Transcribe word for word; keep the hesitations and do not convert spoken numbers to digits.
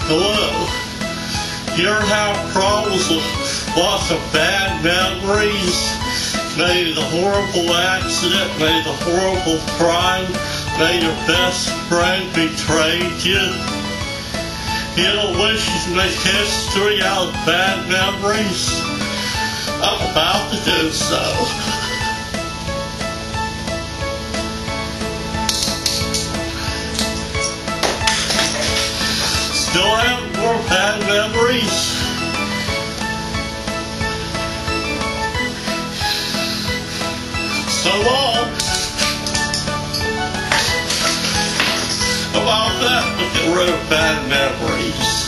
Hello. You ever have problems with lots of bad memories? Maybe the horrible accident, maybe the horrible crime, maybe your best friend betrayed you. You don't wish you could make history out of bad memories? I'm about to do so. Still have more bad memories? So long. About that, we get rid of bad memories.